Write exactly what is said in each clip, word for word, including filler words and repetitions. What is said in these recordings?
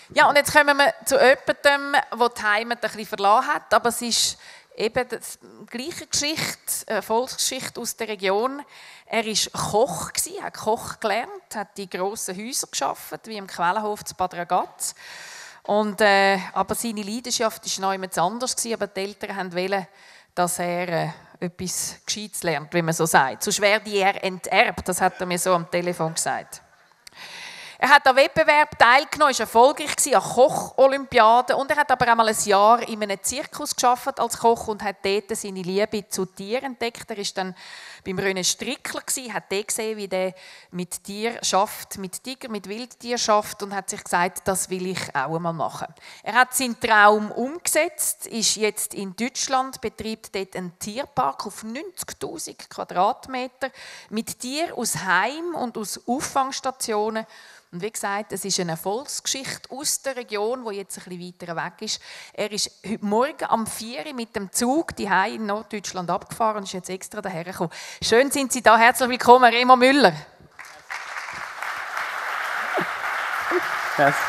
Ja, und jetzt kommen wir zu jemandem, der die Heimat ein bisschen verlassen hat, aber es ist eben die gleiche Geschichte, eine Volksgeschichte aus der Region. Er war Koch, hat Koch gelernt, hat die grossen Häuser geschaffen, wie im Quellenhof zu Bad Ragaz. Und, äh, aber seine Leidenschaft war noch jemand anders, aber die Eltern wollten, dass er äh, etwas Gescheites lernt, wie man so sagt. Sonst werde er enterbt, das hat er mir so am Telefon gesagt. Er hat am Wettbewerb teilgenommen, war erfolgreich an der Koch-Olympiade und er hat aber einmal ein Jahr in einem Zirkus gearbeitet als Koch und hat dort seine Liebe zu Tieren entdeckt. Er war dann beim René Strickler, hat dort gesehen, wie der mit Tieren schafft, mit Tiger, mit Wildtieren schafft und hat sich gesagt, das will ich auch einmal machen. Er hat seinen Traum umgesetzt, ist jetzt in Deutschland, betreibt dort einen Tierpark auf neunzigtausend Quadratmeter mit Tieren aus Heim und aus Auffangstationen. Und wie gesagt, es ist eine Erfolgsgeschichte aus der Region, die jetzt ein bisschen weiter weg ist. Er ist heute Morgen am vier Uhr mit dem Zug die Heim in Norddeutschland abgefahren und ist jetzt extra daher gekommen. Schön sind Sie da. Herzlich willkommen, Remo Müller. Yes.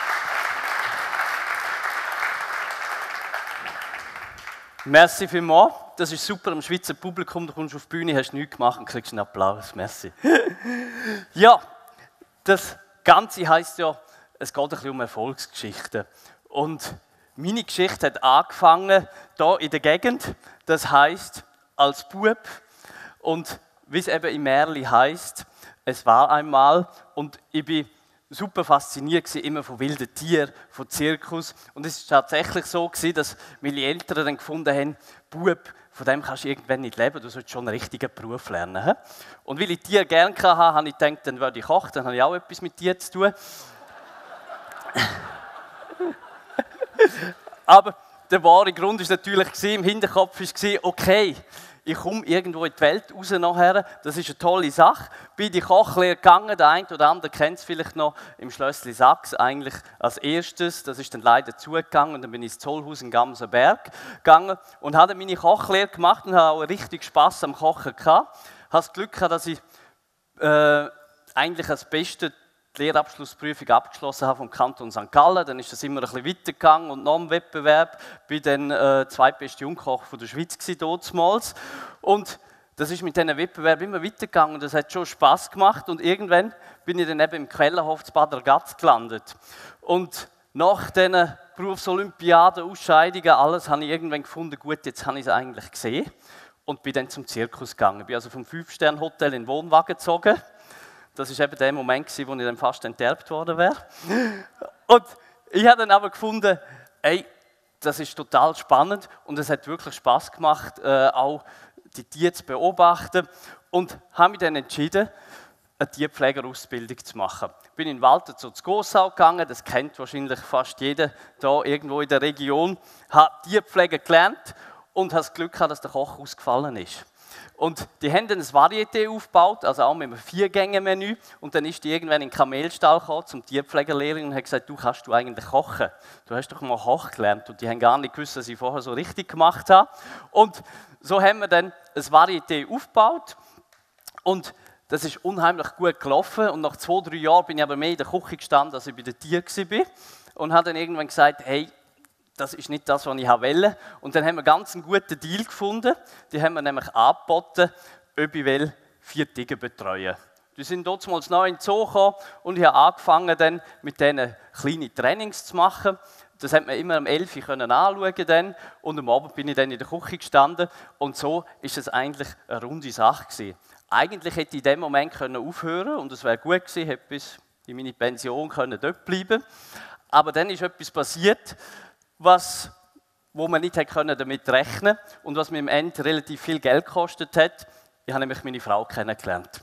Merci vielmals. Das ist super am Schweizer Publikum. Du kommst auf die Bühne, hast nichts gemacht und kriegst einen Applaus. Merci. Ja, das Ganze heisst ja, es geht ein bisschen um Erfolgsgeschichten. Und meine Geschichte hat angefangen hier in der Gegend. Das heisst, als Bub. Und wie es eben im Märli heisst, es war einmal. Und ich bin super fasziniert gewesen, immer von wilden Tieren, von Zirkus. Und es war tatsächlich so gewesen, dass meine Eltern dann gefunden haben, Bub, von dem kannst du irgendwann nicht leben, du solltest schon einen richtigen Beruf lernen. He? Und weil ich Tiere gerne hatte, habe ich gedacht, dann werde ich kochen, dann habe ich auch etwas mit Tieren zu tun. Aber der wahre Grund war natürlich, im Hinterkopf war, okay, ich komme irgendwo in die Welt raus nachher, das ist eine tolle Sache. Bin in die Kochlehre gegangen, der eine oder andere kennt es vielleicht noch, im Schlössli Sachs eigentlich als erstes, das ist dann leider zugegangen und dann bin ich ins Zollhaus in Gamsenberg gegangen und habe meine Kochlehre gemacht und habe auch richtig Spass am Kochen gehabt. Ich habe das Glück gehabt, dass ich äh, eigentlich als Beste die Lehrabschlussprüfung abgeschlossen habe vom Kanton Sankt Gallen. Dann ist das immer ein bisschen weitergegangen und noch im Wettbewerb. Ich war dann äh, zweitbester Jungkoch von der Schweiz damals. Und das ist mit diesen Wettbewerben immer weitergegangen und das hat schon Spass gemacht. Und irgendwann bin ich dann eben im Quellenhof zu Bad Ragaz gelandet. Und nach diesen Berufsolympiaden, Ausscheidungen, alles, habe ich irgendwann gefunden, gut, jetzt habe ich es eigentlich gesehen. Und bin dann zum Zirkus gegangen. Ich bin also vom Fünf-Sterne-Hotel in den Wohnwagen gezogen. Das war eben der Moment, wo ich dann fast enterbt worden wäre. Und ich habe dann aber gefunden, ey, das ist total spannend und es hat wirklich Spass gemacht, äh, auch die Tiere zu beobachten. Und habe mich dann entschieden, eine Tierpflegerausbildung zu machen. Ich bin in Walter zu Gossau gegangen, das kennt wahrscheinlich fast jeder hier irgendwo in der Region. Habe Tierpflege gelernt und habe das Glück gehabt, dass der Koch ausgefallen ist. Und die haben dann ein Varieté aufgebaut, also auch mit einem Vier-Gänge-Menü. Und dann ist die irgendwann in den Kamelstall gekommen, zum Tierpflegerlehrer und hat gesagt, du kannst du eigentlich kochen? Du hast doch mal Koch gelernt. Und die haben gar nicht gewusst, was ich vorher so richtig gemacht habe. Und so haben wir dann ein Varieté aufgebaut. Und das ist unheimlich gut gelaufen. Und nach zwei, drei Jahren bin ich aber mehr in der Küche gestanden, als ich bei den Tieren war. Und habe dann irgendwann gesagt, hey, das ist nicht das, was ich wollte. Und dann haben wir ganz einen guten Deal gefunden. Die haben wir nämlich angeboten, ob ich will, vier Tiger betreuen. Die sind dort mal neu in den Zoo gekommen und ich habe angefangen, dann mit denen kleine Trainings zu machen. Das hat man immer um elf Uhr anschauen können. Und am Abend bin ich dann in der Küche gestanden. Und so war es eigentlich eine runde Sache gewesen. Eigentlich hätte ich in dem Moment aufhören können und es wäre gut gewesen, hätte bis in meine Pension können dort bleiben. Aber dann ist etwas passiert, was, wo man nicht damit rechnen konnte und was mir am Ende relativ viel Geld gekostet hat. Ich habe nämlich meine Frau kennengelernt.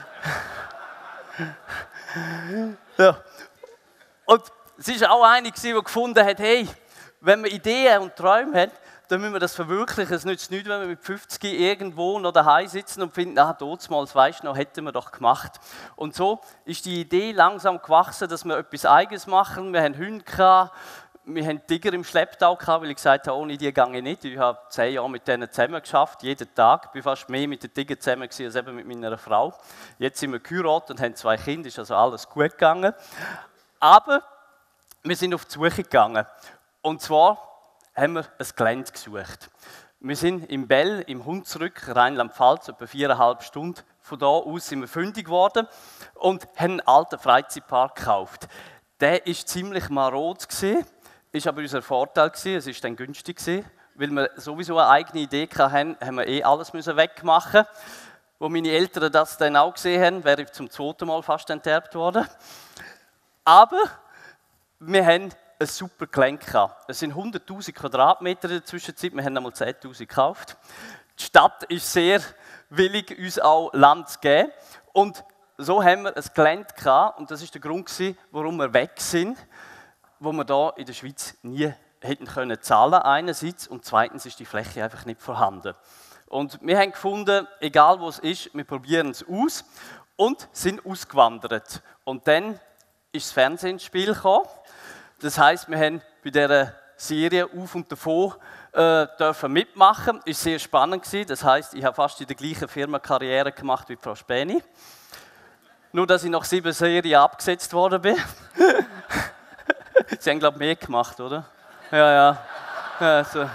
Ja. Und sie war auch eine, die gefunden hat, hey, wenn man Ideen und Träume hat, dann müssen wir das verwirklichen. Es nützt nichts, wenn wir mit fünfzig irgendwo noch daheim sitzen und finden, ah, damals, weisst du noch, hätten wir doch gemacht. Und so ist die Idee langsam gewachsen, dass wir etwas Eigenes machen. Wir haben Hunde gehabt, wir haben Tiger im Schlepptau gehabt, weil ich gesagt habe, ohne die gehe ich nicht. Ich habe zehn Jahre mit denen zusammen geschafft, jeden Tag. Ich war fast mehr mit den Tigern zusammen als eben mit meiner Frau. Jetzt sind wir geheiratet und haben zwei Kinder, ist also alles gut gegangen. Aber wir sind auf die Suche gegangen. Und zwar haben wir ein Gelände gesucht. Wir sind im Bell, im Hunsrück, Rheinland-Pfalz, etwa viereinhalb Stunden. Von da aus sind wir fündig geworden und haben einen alten Freizeitpark gekauft. Der war ziemlich marod, war aber unser Vorteil, es war dann günstig. Weil wir sowieso eine eigene Idee hatten, haben wir eh alles wegmachen. Als meine Eltern das dann auch gesehen haben, wäre ich zum zweiten Mal fast enterbt worden. Aber wir haben ein super Gelände gehabt. Es sind hunderttausend Quadratmeter in der Zwischenzeit, wir haben einmal zehntausend gekauft. Die Stadt ist sehr willig, uns auch Land zu geben. Und so haben wir ein Gelände gehabt, und das war der Grund, warum wir weg sind, wo wir hier in der Schweiz nie hätten können zahlen einerseits, und zweitens ist die Fläche einfach nicht vorhanden. Und wir haben gefunden, egal wo es ist, wir probieren es aus und sind ausgewandert. Und dann ist das Fernsehen ins Spiel gekommen. Das heisst, wir haben bei dieser Serie «Auf und davon» äh, dürfen mitmachen. Es war sehr spannend gewesen. Das heisst, ich habe fast in der gleichen Firma Karriere gemacht wie Frau Späni. Nur, dass ich nach sieben Serien abgesetzt worden bin. Sie haben, glaube ich, mehr gemacht, oder? Ja, ja. ja so.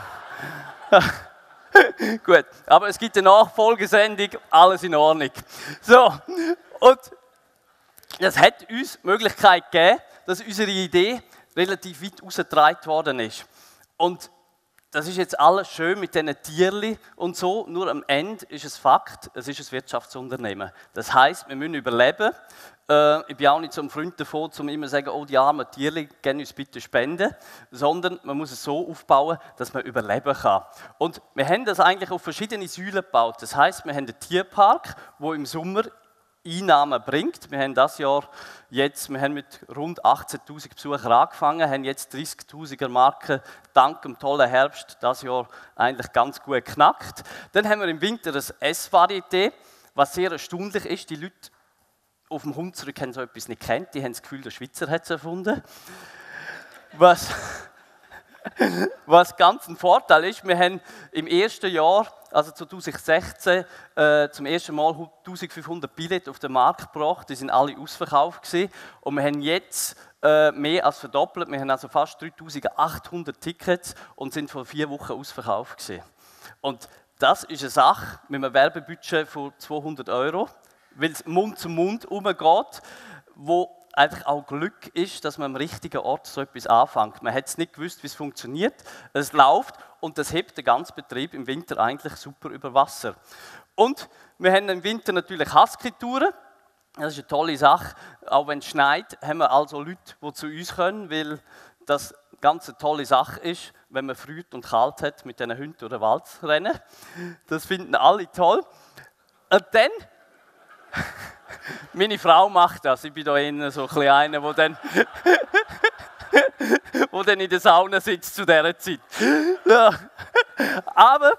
Gut, aber es gibt eine Nachfolgesendung, alles in Ordnung. So, und das hat uns die Möglichkeit gegeben, dass unsere Idee relativ weit rausgetragen worden ist. Und das ist jetzt alles schön mit diesen Tierchen und so, nur am Ende ist es Fakt, es ist ein Wirtschaftsunternehmen. Das heisst, wir müssen überleben. Äh, ich bin auch nicht so ein Freund davon, um immer zu sagen, oh, die armen Tierchen, gehen uns bitte spenden, sondern man muss es so aufbauen, dass man überleben kann. Und wir haben das eigentlich auf verschiedene Säulen gebaut. Das heisst, wir haben einen Tierpark, der im Sommer Einnahmen bringt. Wir haben das Jahr jetzt, wir haben mit rund achtzehntausend Besuchern angefangen, haben jetzt dreißigtausender Marke dank dem tollen Herbst das Jahr eigentlich ganz gut geknackt. Dann haben wir im Winter das Essvarieté, was sehr erstaunlich ist. Die Leute auf dem Hunsrück haben so etwas nicht kennt, die haben das Gefühl, der Schweizer hat es erfunden. Was, was ganz ein Vorteil ist, wir haben im ersten Jahr, also zweitausendsechzehn, äh, zum ersten Mal eintausendfünfhundert Billette auf den Markt gebracht, die sind alle ausverkauft gewesen. Und wir haben jetzt äh, mehr als verdoppelt, wir haben also fast dreitausendachthundert Tickets und sind vor vier Wochen ausverkauft gewesen. Und das ist eine Sache mit einem Werbebudget von zweihundert Euro, weil es Mund zu Mund umgeht, wo einfach auch Glück ist, dass man am richtigen Ort so etwas anfängt. Man hat es nicht gewusst, wie es funktioniert. Es läuft und das hebt den ganzen Betrieb im Winter eigentlich super über Wasser. Und wir haben im Winter natürlich Husky-Touren. Das ist eine tolle Sache. Auch wenn es schneit, haben wir also Leute, die zu uns können, weil das ganz eine tolle Sache ist, wenn man früh und kalt hat, mit diesen Hunden durch den Wald zu rennen. Das finden alle toll. Und dann meine Frau macht das. Ich bin da innen so ein bisschen einer, der dann, wo dann in der Sauna sitzt zu dieser Zeit. Ja. Aber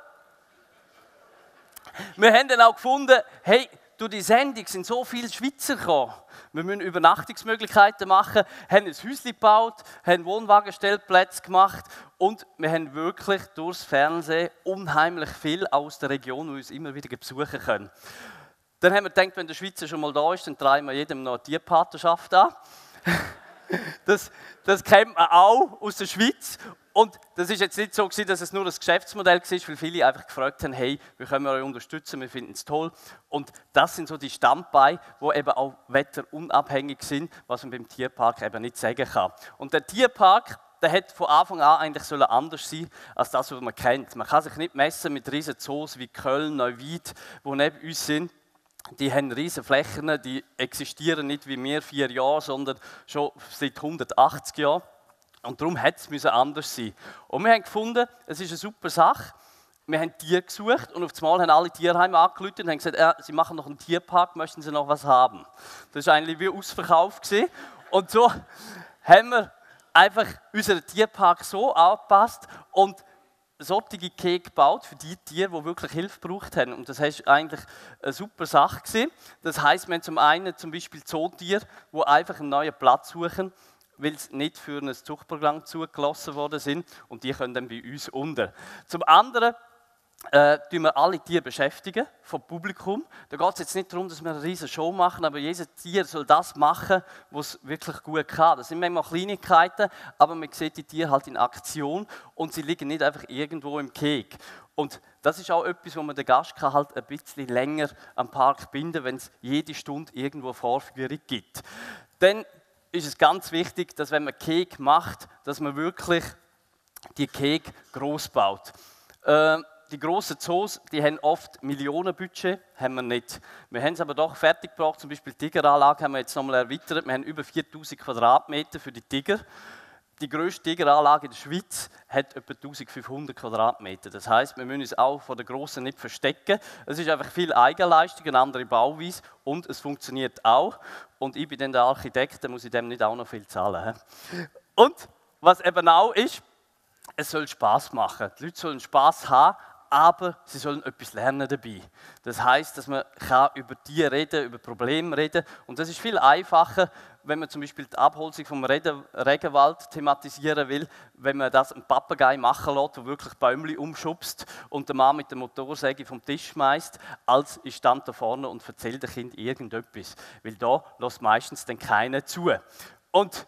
wir haben dann auch gefunden, hey, durch die Sendung sind so viele Schweizer gekommen. Wir müssen Übernachtungsmöglichkeiten machen, haben ein Häuschen gebaut, haben Wohnwagenstellplätze gemacht und wir haben wirklich durchs Fernsehen unheimlich viel aus der Region, die uns immer wieder besuchen können. Dann haben wir gedacht, wenn der Schweizer schon mal da ist, dann treiben wir jedem noch eine Tierpatenschaft an. Das, das kennt man auch aus der Schweiz. Und das ist jetzt nicht so gewesen, dass es nur ein Geschäftsmodell war, weil viele einfach gefragt haben, hey, wir können euch unterstützen, wir finden es toll. Und das sind so die Standbeine, die eben auch wetterunabhängig sind, was man beim Tierpark eben nicht sagen kann. Und der Tierpark, der hätte von Anfang an eigentlich anders sein als das, was man kennt. Man kann sich nicht messen mit riesen Zoos wie Köln, Neuwied, die neben uns sind. Die haben riesige Flächen, die existieren nicht wie wir vier Jahre, sondern schon seit hundertachtzig Jahren. Und darum hätte es anders sein. Und wir haben gefunden, es ist eine super Sache. Wir haben Tiere gesucht und auf einmal haben alle Tierheime angerufen und haben gesagt, äh, sie machen noch einen Tierpark, möchten sie noch was haben? Das war eigentlich wie ausverkauft gewesen. Und so haben wir einfach unseren Tierpark so angepasst und solche Käfige gebaut für die Tiere, die wirklich Hilfe gebraucht haben. Und das war eigentlich eine super Sache gewesen. Das heisst, wir haben zum einen zum Beispiel Zootiere, die einfach einen neuen Platz suchen, weil sie nicht für ein Zuchtprogramm zugelassen worden sind und die können dann bei uns unter. Zum anderen äh, tun wir alle Tiere beschäftigen, vom Publikum. Da geht es jetzt nicht darum, dass wir eine riesige Show machen, aber jedes Tier soll das machen, was es wirklich gut kann. Das sind manchmal Kleinigkeiten, aber man sieht die Tiere halt in Aktion und sie liegen nicht einfach irgendwo im Keg. Und das ist auch etwas, wo man den Gast kann halt ein bisschen länger am Park binden kann, wenn es jede Stunde irgendwo eine Vorführung gibt. Dann ist es ganz wichtig, dass wenn man Keg macht, dass man wirklich die Keg gross baut. Äh, Die grossen Zoos, die haben oft Millionenbudget, haben wir nicht. Wir haben es aber doch fertig gebracht, zum Beispiel die Tigeranlage haben wir jetzt nochmal erweitert. Wir haben über viertausend Quadratmeter für die Tiger. Die grösste Tigeranlage in der Schweiz hat etwa eintausendfünfhundert Quadratmeter. Das heisst, wir müssen uns auch von der grossen nicht verstecken. Es ist einfach viel Eigenleistung, eine andere Bauweise und es funktioniert auch. Und ich bin dann der Architekt, da muss ich dem nicht auch noch viel zahlen. Und was eben auch ist, es soll Spass machen. Die Leute sollen Spass haben, aber sie sollen etwas lernen dabei. Das heisst, dass man kann über die reden, über Probleme reden. Und das ist viel einfacher, wenn man zum Beispiel die Abholzung vom Reden, Regenwald thematisieren will, wenn man das einem Papagei machen lässt, der wirklich Bäumchen umschubst und der Mann mit der Motorsäge vom Tisch schmeißt, als ich stand da vorne und erzählt dem Kind irgendetwas. Weil da lässt meistens dann keiner zu. Und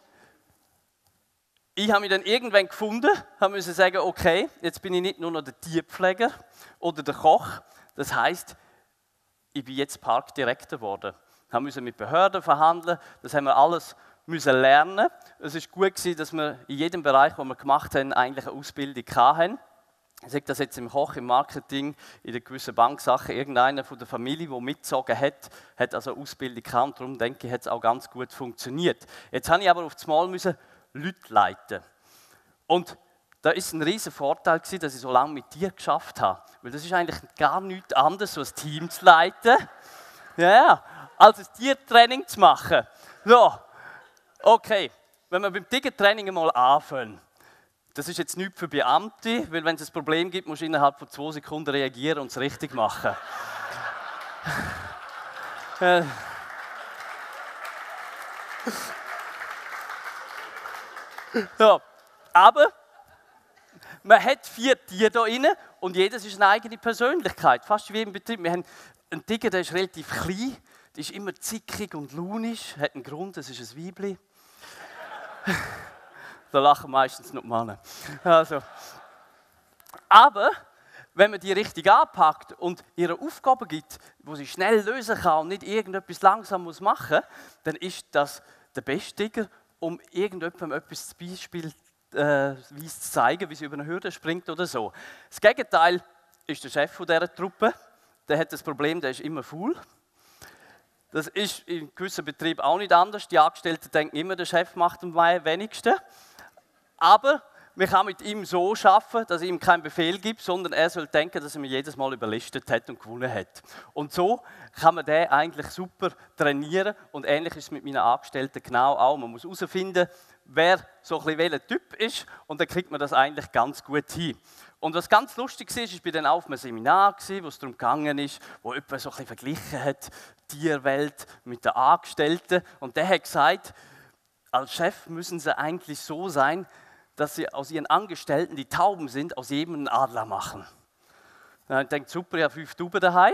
ich habe mich dann irgendwann gefunden, habe müssen sagen, okay, jetzt bin ich nicht nur noch der Tierpfleger oder der Koch. Das heisst, ich bin jetzt Parkdirektor geworden. Wir mussten mit Behörden verhandeln, das haben wir alles müssen lernen. Es war gut, dass wir in jedem Bereich, den wir gemacht haben, eigentlich eine Ausbildung hatten. Ich sage das jetzt im Koch, im Marketing, in der gewissen Banksache. Irgendeiner von der Familie, der mitgezogen hat, hat also eine Ausbildung gehabt und darum denke ich, hat es auch ganz gut funktioniert. Jetzt habe ich aber auf das Mal müssen Leute leiten. Und da ist ein riesiger Vorteil gewesen, dass ich so lange mit dir geschafft habe. Weil das ist eigentlich gar nichts anderes, als ein Team zu leiten, ja, als ein Tiertraining zu machen. So, okay, wenn wir beim Tigertraining mal anfangen. Das ist jetzt nichts für Beamte, weil wenn es ein Problem gibt, musst du innerhalb von zwei Sekunden reagieren und es richtig machen. äh. Ja, aber man hat vier Tiere hier drin und jedes ist eine eigene Persönlichkeit, fast wie im Betrieb. Wir haben einen Tiger, der ist relativ klein, der ist immer zickig und launisch, hat einen Grund, das ist ein Weibli. Da lachen meistens nur die Männer. Also. Aber wenn man die richtig anpackt und ihre Aufgaben gibt, die sie schnell lösen kann und nicht irgendetwas langsam muss machen, dann ist das der beste Tiger, um irgendjemandem etwas zum Beispiel äh, zu zeigen, wie sie über eine Hürde springt oder so. Das Gegenteil ist der Chef dieser Truppe. Der hat das Problem, der ist immer faul. Das ist in gewissen Betrieben auch nicht anders. Die Angestellten denken immer, der Chef macht am wenigsten. Aber man kann mit ihm so arbeiten, dass er ihm keinen Befehl gibt, sondern er soll denken, dass er mich jedes Mal überlistet hat und gewonnen hat. Und so kann man den eigentlich super trainieren. Und ähnlich ist es mit meinen Angestellten genau auch. Man muss herausfinden, wer so ein bisschen welcher Typ ist und dann kriegt man das eigentlich ganz gut hin. Und was ganz lustig war, ich war dann auch auf einem Seminar, wo es darum gegangen ist, wo jemand so ein bisschen verglichen hat, die Tierwelt mit den Angestellten. Und der hat gesagt, als Chef müssen sie eigentlich so sein, dass sie aus ihren Angestellten, die Tauben sind, aus jedem einen Adler machen. Dann denkt super, ich habe fünf Tauben daheim.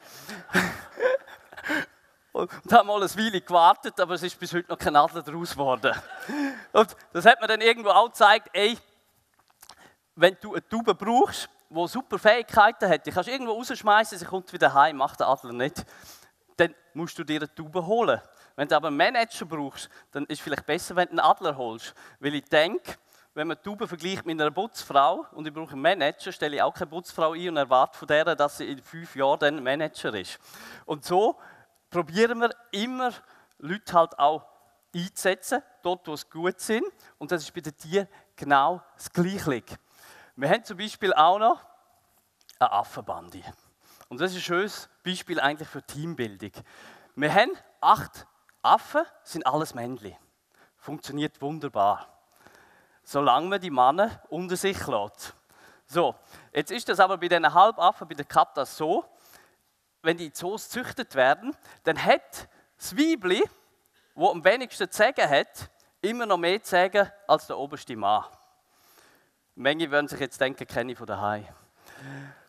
Und habe mal ein Weile gewartet, aber es ist bis heute noch kein Adler daraus geworden. Und das hat mir dann irgendwo auch gezeigt, ey, wenn du eine Taube brauchst, die super Fähigkeiten hat, die kannst du irgendwo rausschmeißen, sie kommt wieder heim, macht der Adler nicht, dann musst du dir eine Taube holen. Wenn du aber einen Manager brauchst, dann ist es vielleicht besser, wenn du einen Adler holst. Weil ich denke, wenn man die Taube vergleicht mit einer Putzfrau und ich brauche einen Manager, stelle ich auch keine Putzfrau ein und erwarte von der, dass sie in fünf Jahren dann Manager ist. Und so probieren wir immer, Leute halt auch einzusetzen, dort wo sie gut sind. Und das ist bei den Tieren genau das Gleiche. Wir haben zum Beispiel auch noch eine Affenbande. Und das ist ein schönes Beispiel eigentlich für Teambildung. Wir haben acht Affen, sind alles Männchen. Funktioniert wunderbar. Solange man die Männer unter sich lässt. So, jetzt ist das aber bei diesen Halbaffen, bei den Katas so, wenn die in Zoos gezüchtet werden, dann hat das Weibli, das am wenigsten zu sagen hat, immer noch mehr zu sagen als der oberste Mann. Manche würden sich jetzt denken, kenne ich von daheim.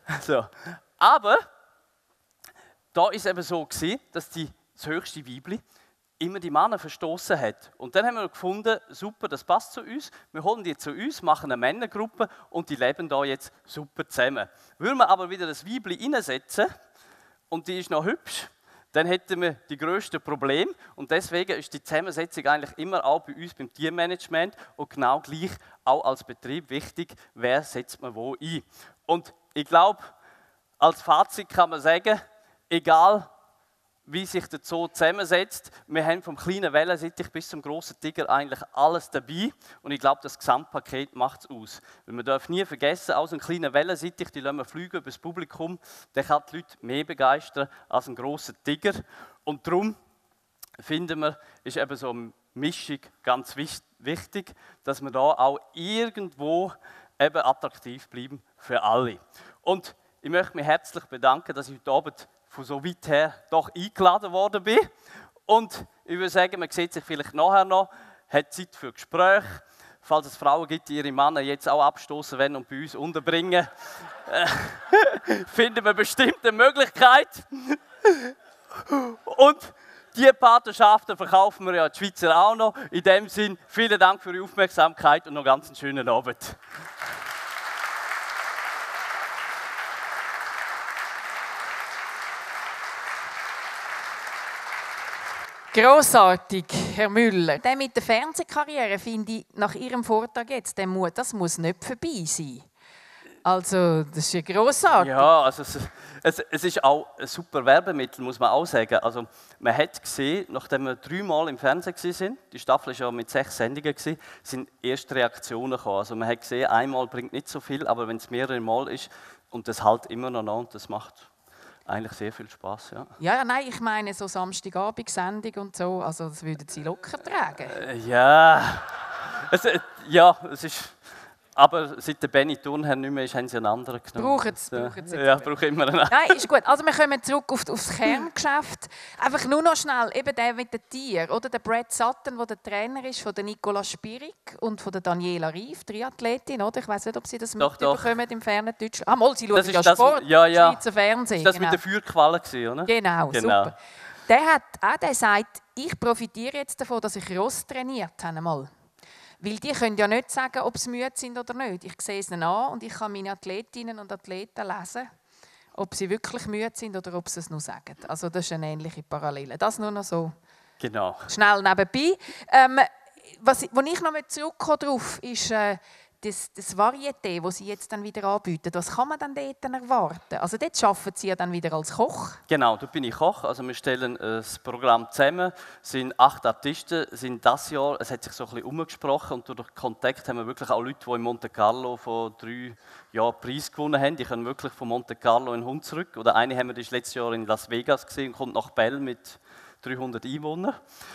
So. Aber da ist es eben so gewesen, dass die, das höchste Weibli immer die Männer verstoßen hat. Und dann haben wir gefunden, super, das passt zu uns. Wir holen die zu uns, machen eine Männergruppe und die leben da jetzt super zusammen. Würden wir aber wieder das Weibli reinsetzen und die ist noch hübsch, dann hätten wir die grössten Probleme. Und deswegen ist die Zusammensetzung eigentlich immer auch bei uns beim Teammanagement und genau gleich auch als Betrieb wichtig, wer setzt man wo ein. Und ich glaube, als Fazit kann man sagen, egal wie sich der Zoo zusammensetzt, wir haben vom kleinen Wellensittich bis zum grossen Tiger eigentlich alles dabei. Und ich glaube, das Gesamtpaket macht es aus. Weil man darf nie vergessen, auch so ein kleiner Wellensittich, die lassen wir fliegen über das Publikum, der kann die Leute mehr begeistern als ein grosser Tiger. Und darum finden wir, ist eben so eine Mischung ganz wichtig, dass wir da auch irgendwo eben attraktiv bleiben für alle. Und ich möchte mich herzlich bedanken, dass ich heute Abend von so weit her doch eingeladen worden bin. Und ich würde sagen, man sieht sich vielleicht nachher noch, hat Zeit für Gespräche. Falls es Frauen gibt, die ihre Männer jetzt auch abstoßen wollen und bei uns unterbringen, äh, finden wir bestimmt eine Möglichkeit. Und diese Patenschaften verkaufen wir ja die Schweizer auch noch. In dem Sinn, vielen Dank für Ihre Aufmerksamkeit und noch ganz einen schönen Abend. Grossartig, Herr Müller. Der mit der Fernsehkarriere finde ich nach Ihrem Vortrag jetzt, der muss, das muss nicht vorbei sein. Also, das ist ja grossartig. Ja, also es, es, es ist auch ein super Werbemittel, muss man auch sagen. Also, man hat gesehen, nachdem wir dreimal im Fernsehen waren, die Staffel war ja mit sechs Sendungen, sind erste Reaktionen gekommen. Also, man hat gesehen, einmal bringt nicht so viel, aber wenn es mehrere Mal ist und das halt immer noch an, und das macht eigentlich sehr viel Spaß, ja. Ja, nein, ich meine so Samstagabend-Sendung und so, also das würden Sie locker tragen. Äh, ja, es, äh, ja, es ist... Aber seit der Benny Thurnherr nicht mehr ist, haben sie einen anderen genommen. Brauchen Sie es jetzt. Ja, brauche immer einen anderen. Nein, ist gut. Also wir kommen zurück auf, auf das Kerngeschäft. Einfach nur noch schnell, eben der mit den Tieren, oder? Der Brad Sutton, der der Trainer ist von der Nicola Spirig und von der Daniela Rief, Triathletin, oder? Ich weiß nicht, ob Sie das doch, mitbekommen im fernen Deutschland. Ah, mal, Sie schauen das ja das, Sport, ja, ja. Schweizer Fernsehen. Das genau. mit der Feuerqualle gewesen, oder? Genau, genau, super. Der hat auch, der sagt, ich profitiere jetzt davon, dass ich Ross trainiert habe. Mal. Weil die können ja nicht sagen, ob sie müde sind oder nicht. Ich sehe es ihnen an und ich kann meine Athletinnen und Athleten lesen, ob sie wirklich müde sind oder ob sie es nur sagen. Also das ist eine ähnliche Parallele. Das nur noch so genau. schnell nebenbei. Ähm, was, wo ich noch zurückkomme darauf, ist äh, das, das Varieté, das Sie jetzt dann wieder anbieten. Was kann man dann dort erwarten? Also dort arbeiten Sie ja dann wieder als Koch. Genau, dort bin ich Koch. Also wir stellen das Programm zusammen. Es sind acht Artisten, sind das Jahr, es hat sich so ein bisschen umgesprochen und durch den Kontakt haben wir wirklich auch Leute, die in Monte Carlo vor drei Jahren Preis gewonnen haben. Die können wirklich von Monte Carlo in den Hund zurück. Oder eine haben wir das letztes Jahr in Las Vegas gesehen und kommt nach Bell mit dreihundert Einwohnern.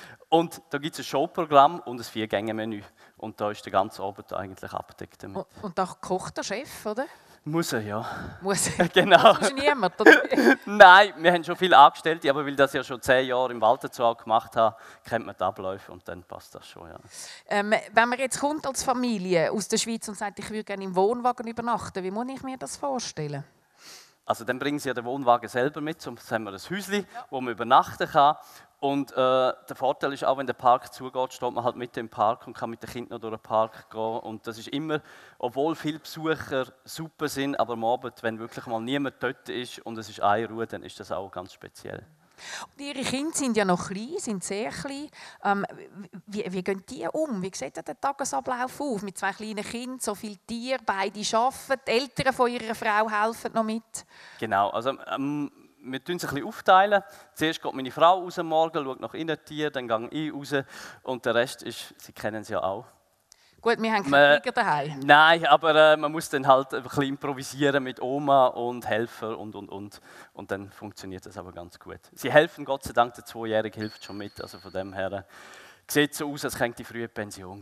Und da gibt es ein Showprogramm und ein Vier-Gänge-Menü. Und da ist der ganze Abend eigentlich abgedeckt damit. Und, und da kocht der Chef, oder? Muss er, ja. Muss er? Genau. Das ist niemand, oder? Nein, wir haben schon viele Angestellte, aber weil ich das ja schon zehn Jahre im Walterzoo gemacht habe, kennt man die Abläufe und dann passt das schon, ja. Ähm, wenn man jetzt kommt als Familie aus der Schweiz und sagt, ich würde gerne im Wohnwagen übernachten, wie muss ich mir das vorstellen? Also dann bringen sie ja den Wohnwagen selber mit, sonst haben wir ein Häuschen, ja, wo man übernachten kann. Und äh, der Vorteil ist auch, wenn der Park zugeht, steht man halt mit im Park und kann mit den Kindern noch durch den Park gehen. Und das ist immer, obwohl viele Besucher super sind, aber am Abend, wenn wirklich mal niemand dort ist und es ist eine Ruhe, dann ist das auch ganz speziell. Und Ihre Kinder sind ja noch klein, sind sehr klein. Ähm, wie, wie gehen die um? Wie sieht der Tagesablauf aus? Mit zwei kleinen Kindern, so viele Tiere, beide arbeiten, die Eltern von ihrer Frau helfen noch mit? Genau, also ähm, wir tun es ein bisschen aufteilen. Zuerst geht meine Frau raus am Morgen, schaut nach innen Tier, dann gehe ich raus und der Rest ist, Sie kennen es ja auch. Gut, wir haben keinen Tiger daheim. Nein, aber äh, man muss dann halt ein bisschen improvisieren mit Oma und Helfer und und und und dann funktioniert das aber ganz gut. Sie helfen, Gott sei Dank, der Zweijährige hilft schon mit, also von dem her äh, sieht so aus, als könnte ich früh in Pension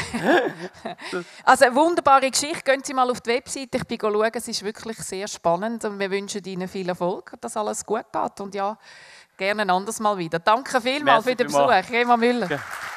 gehen. Also eine wunderbare Geschichte, gehen Sie mal auf die Webseite, ich bin schauen, es ist wirklich sehr spannend und wir wünschen Ihnen viel Erfolg, dass alles gut geht und ja, gerne ein anderes Mal wieder. Danke vielmals für den Besuch, Rema Müller. Okay.